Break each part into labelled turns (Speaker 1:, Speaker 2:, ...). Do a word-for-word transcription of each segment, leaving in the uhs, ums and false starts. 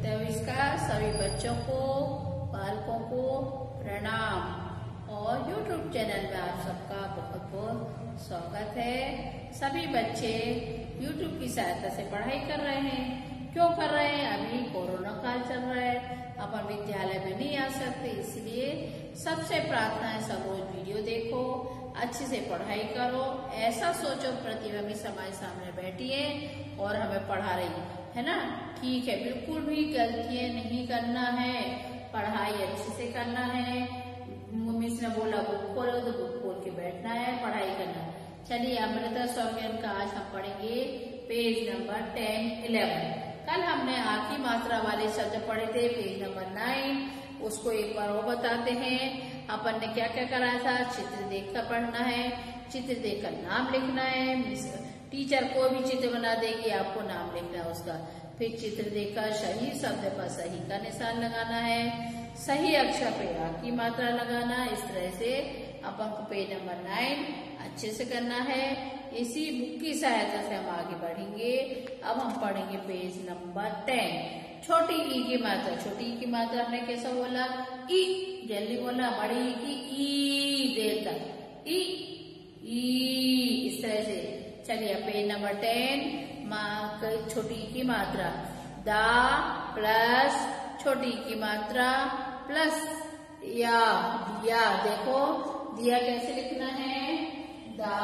Speaker 1: नमस्कार सभी बच्चों को, बालकों को प्रणाम और YouTube चैनल में आप सबका बहुत बहुत स्वागत है। सभी बच्चे YouTube की सहायता से पढ़ाई कर रहे हैं। क्यों कर रहे हैं? अभी कोरोना काल चल रहा है, अपन विद्यालय में नहीं आ सकते, इसलिए सबसे प्रार्थना है सब रोज वीडियो देखो, अच्छे से पढ़ाई करो। ऐसा सोचो प्रतिभा भी हमारे सामने बैठी है और हमें पढ़ा रही है ना। ठीक है, बिल्कुल भी गलतियां नहीं करना है, पढ़ाई अच्छे से करना है। मिस ने बोला बुक खोलो तो बुक खोल के बैठना है, पढ़ाई करना है। चलिए अमृता सौम्यन का आज हम पढ़ेंगे पेज नंबर टेन इलेवन। कल हमने आखिरी मात्रा वाले शब्द पढ़े थे, पेज नंबर नाइन। उसको एक बार वो बताते हैं। अपन ने क्या क्या कराया था? चित्र देखकर पढ़ना है, चित्र देखकर नाम लिखना है। मिस टीचर को भी चित्र बना देगी, आपको नाम लिखना है उसका। फिर चित्र देखकर सही शब्द पर सही का निशान लगाना है, सही अक्षर पे आ की मात्रा लगाना। इस तरह से अपन को पेज नंबर नाइन अच्छे से करना है। इसी बुक की सहायता से हम आगे बढ़ेंगे। अब हम पढ़ेंगे पेज नंबर टेन। छोटी ई की मात्रा, छोटी ई की मात्रा हमने कैसा बोला? ई, जल्दी बोला। बड़ी ई की ई देर तक, ई ई इस तरह से। चलिए पेज नंबर टेन, छोटी की मात्रा दा प्लस छोटी की मात्रा प्लस या दिया। देखो दिया कैसे लिखना है? दा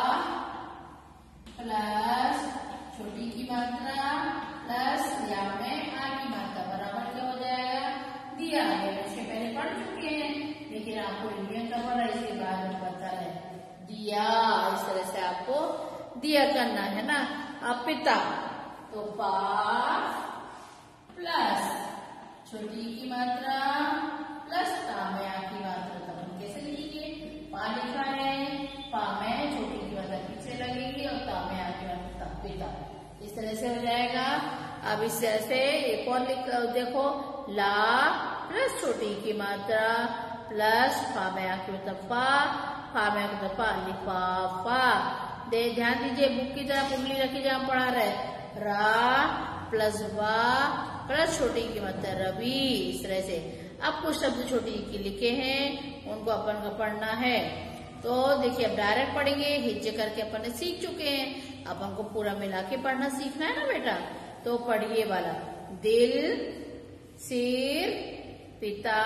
Speaker 1: प्लस छोटी की मात्रा प्लस या में आ की मात्रा बराबर क्या हो जाएगा? दिया। ये बच्चे पहले पढ़ चुके हैं, लेकिन आपको इंडियन का पढ़ा इसके बाद में पता है दिया। इस तरह से आपको दिया करना है ना। अब पिता तो पा प्लस छोटी की मात्रा प्लस ता में आ की मात्रा। तब हम कैसे लिखेंगे? पा लिखा है, पा में छोटी की मात्रा पीछे लगेगी और ता में आ की मात्रा पिता। इस तरह से हो जाएगा। अब इस तरह से एक और लिख देखो, ला प्लस छोटी की मात्रा प्लस फा में आ की मात्रा फा, फा में आ की मात्रा फा, लिफाफा। दे ध्यान दीजिए, बुक की तरफ उंगली रखी जहाँ पढ़ा रहे। रा प्लस वा प्लस छोटी की मात्रा रवि। इस तरह से अब कुछ शब्द छोटी की लिखे हैं, उनको अपन को पढ़ना है। तो देखिए अब डायरेक्ट पढ़ेंगे, हिज्जे करके अपन ने सीख चुके हैं। अपन को पूरा मिला के पढ़ना सीखना है ना बेटा। तो पढ़िए वाला, दिल, सिर, पिता,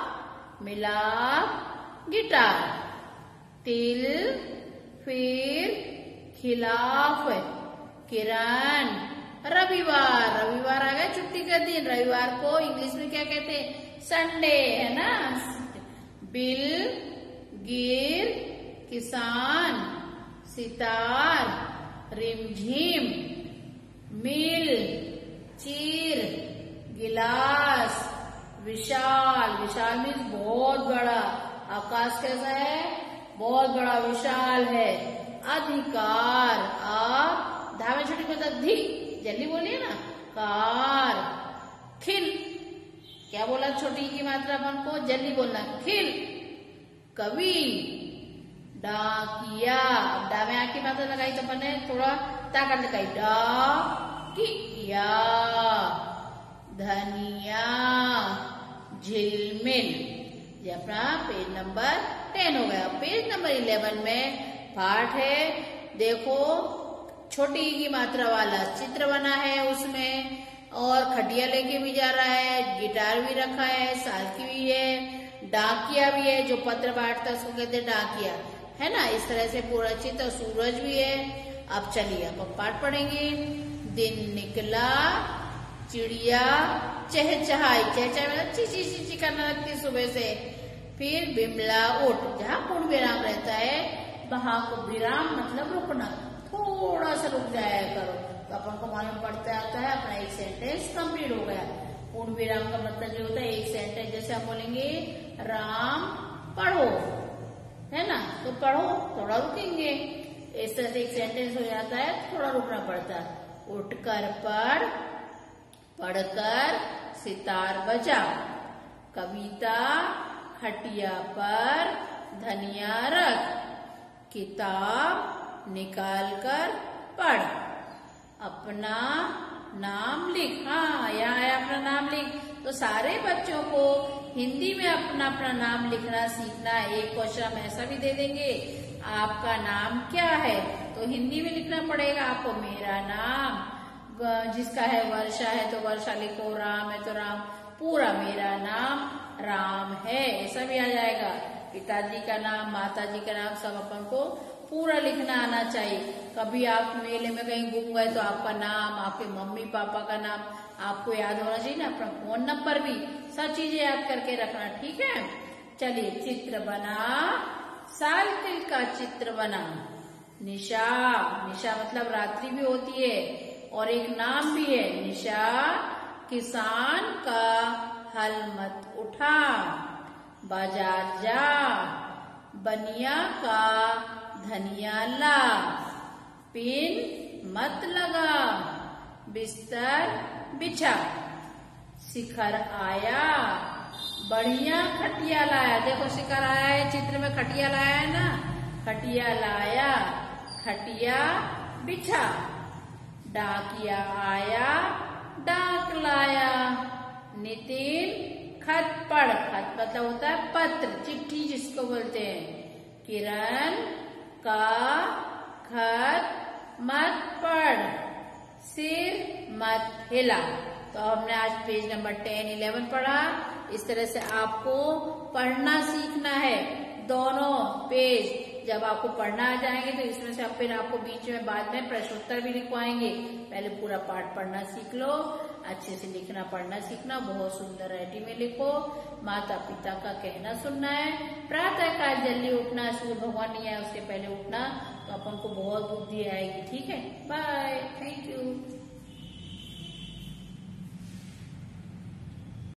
Speaker 1: मिलाप, गिटार, तिल, फिर, खिलाफ, किरण, रविवार। रविवार आ गया, छुट्टी का दिन। रविवार को इंग्लिश में क्या कहते हैं? संडे, है ना। बिल, गिर, किसान, सितार, रिमझिम, मिल, चीर, गिलास, विशाल। विशाल मीन्स बहुत बड़ा। आकाश कैसा है? बहुत बड़ा विशाल है। अधिकार, आ धावे छोटी मतलब धी, जल्दी बोलिए ना। कार, खिल, क्या बोला छोटी की मात्रा अपन को? जल्दी बोलना, खिल। कवि, डाकिया। डा में आ की मात्रा लगाई तो अपन ने थोड़ा ताकत लगाई, डा किया। धनिया, झिलमिल। ये अपना पेज नंबर टेन हो गया। पेज नंबर इलेवन में पाठ है। देखो छोटी की मात्रा वाला चित्र बना है उसमें, और खटिया लेके भी जा रहा है, गिटार भी रखा है, सालकी भी है, डाकिया भी है, जो पत्र बांटता है उसको कहते हैं डाकिया, है ना। इस तरह से पूरा चित्र, सूरज भी है। अब चलिए अब पाठ पढ़ेंगे। दिन निकला, चिड़िया चहचहाई। चहचहाई चीची चीची करने लगती सुबह से। फिर बिमला उठ, जहाँ पूर्ण विराम रहता है वहां को विराम मतलब रुकना, थोड़ा सा रुक जाया करो। तो अपन को मालूम पड़ता आता है अपना एक सेंटेंस कंप्लीट हो गया। पूर्ण विराम का मतलब जो होता है एक सेंटेंस, जैसे हम बोलेंगे राम पढ़ो, है ना, तो पढ़ो थोड़ा रुकेंगे। इस तरह से एक सेंटेंस हो जाता है, थोड़ा रुकना पड़ता है। उठकर पढ़, पढ़कर सितार बजा। कविता, खटिया पर धनिया रख। किताब निकाल कर पढ़। अपना नाम लिख। हाँ, यहाँ है अपना नाम लिख। तो सारे बच्चों को हिंदी में अपना अपना नाम लिखना सीखना है। एक क्वेश्चन हम ऐसा भी दे देंगे, आपका नाम क्या है, तो हिंदी में लिखना पड़ेगा आपको। मेरा नाम, जिसका है वर्षा है तो वर्षा लिखो, राम है तो राम, पूरा मेरा नाम राम है, ऐसा भी आ जाएगा। पिताजी का नाम, माताजी का नाम, सब अपन को पूरा लिखना आना चाहिए। कभी आप मेले में कहीं घूम गए तो आपका नाम, आपके मम्मी पापा का नाम आपको याद होना चाहिए ना, अपना फोन नंबर भी, सब चीजें याद करके रखना, ठीक है। चलिए, चित्र बना, साइकिल का चित्र बना। निशा, निशा मतलब रात्रि भी होती है और एक नाम भी है। निशा किसान का हल मत उठा, बाजार जा, बनिया का धनिया ला, पिन मत लगा, बिस्तर बिछा, शिखर आया, बढ़िया खटिया लाया। देखो शिखर आया है, चित्र में खटिया लाया है ना, खटिया लाया, खटिया बिछा, डाकिया आया, डाक लाया, नितिन खत पढ़, खत मतलब होता है पत्र, चिट्ठी जिसको बोलते हैं। किरण का खत मत पढ़, सिर मत हिला। तो हमने आज पेज नंबर टेन इलेवन पढ़ा। इस तरह से आपको पढ़ना सीखना है। दोनों पेज जब आपको पढ़ना आ जाएंगे तो इसमें से फिर आपको बीच में बाद में प्रश्नोत्तर भी लिखवाएंगे। पहले पूरा पाठ पढ़ना सीख लो, अच्छे से लिखना पढ़ना सीखना, बहुत सुंदर राइटिंग में लिखो। माता पिता का कहना सुनना है, प्रातः काल जल्दी उठना, सूर्य भगवान नहीं आए उसके पहले उठना, तो अपन को बहुत बुद्धि आएगी, ठीक है। बाय।